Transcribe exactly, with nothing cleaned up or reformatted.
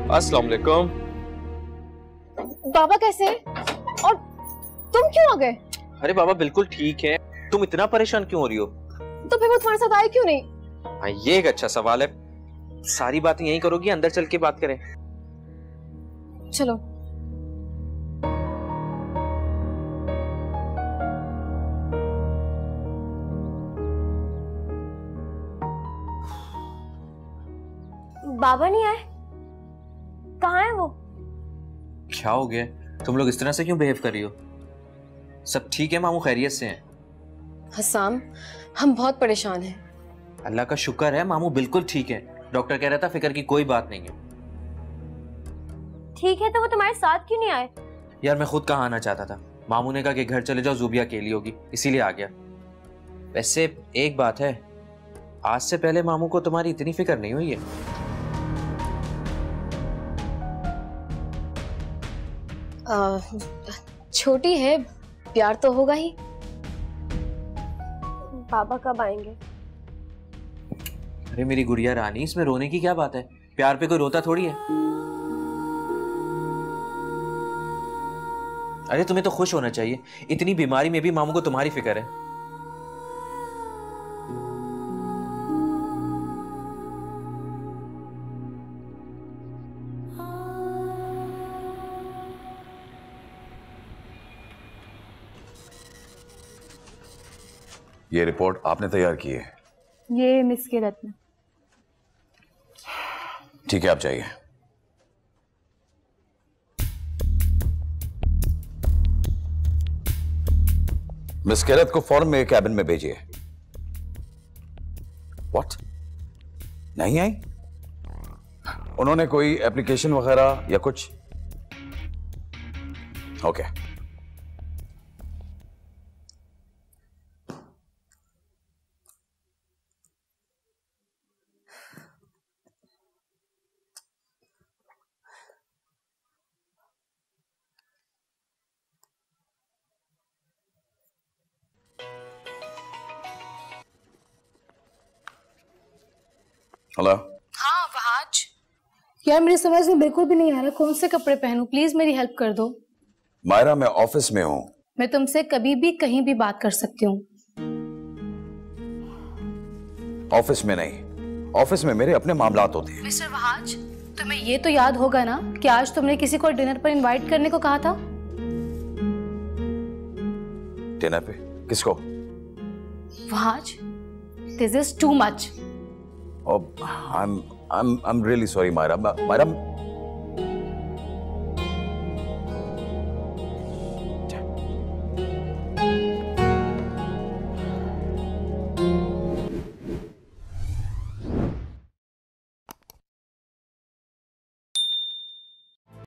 अस्सलाम वालेकुम। बाबा कैसे हैं? और तुम क्यों आ गए? अरे बाबा बिल्कुल ठीक है, तुम इतना परेशान क्यों हो रही हो? तो फिर वो तुम्हारे साथ आए क्यों नहीं? हाँ ये एक अच्छा सवाल है। सारी बातें यहीं करोगी, अंदर चल के बात करें? चलो। बाबा नहीं आए? कहाँ है वो? क्या हो गया? तुम लोग इस तरह से क्यों बिहेव कर रही हो? सब ठीक है? मामू खैरियत से हैं? हसाम, हम बहुत परेशान हैं। अल्लाह का शुक्र है मामू बिल्कुल ठीक है। डॉक्टर कह रहा था फिक्र की कोई बात नहीं है। ठीक है तो वो तुम्हारे साथ क्यों नहीं आए? यार मैं खुद कहाँ आना चाहता था, मामू ने कहा कि घर चले जाओ, ज़ुबिया अकेली होगी, इसीलिए आ गया। वैसे एक बात है, आज से पहले मामू को तुम्हारी इतनी फिक्र नहीं हुई है। आ, छोटी है, प्यार तो होगा ही। बाबा कब आएंगे? अरे मेरी गुड़िया रानी, इसमें रोने की क्या बात है? प्यार पे कोई रोता थोड़ी है। अरे तुम्हें तो खुश होना चाहिए, इतनी बीमारी में भी मामू को तुम्हारी फिक्र है। ये रिपोर्ट आपने तैयार की है? ये मिस के रत्न। ठीक है, आप जाइए। मिस केरत को फौरन मेरे कैबिन में भेजिए। व्हाट? नहीं आई? उन्होंने कोई एप्लीकेशन वगैरह या कुछ? Okay okay. हेलो। हाँ वहाज। यार मेरी समझ में बिल्कुल भी नहीं आ रहा कौन से कपड़े पहनूं, प्लीज मेरी हेल्प कर दो। मायरा मैं ऑफिस में हूं। मैं तुमसे कभी भी कहीं भी बात कर सकती हूँ। ऑफिस में नहीं, ऑफिस में मेरे अपने मामलात होते हैं। मिस्टर वहाज, तुम्हें ये तो याद होगा ना कि आज तुमने किसी को डिनर पर इनवाइट करने को कहा था। डिनर पे? किसको? Wahaj, this is too much. Oh, I'm I'm I'm really sorry, Myra. Myra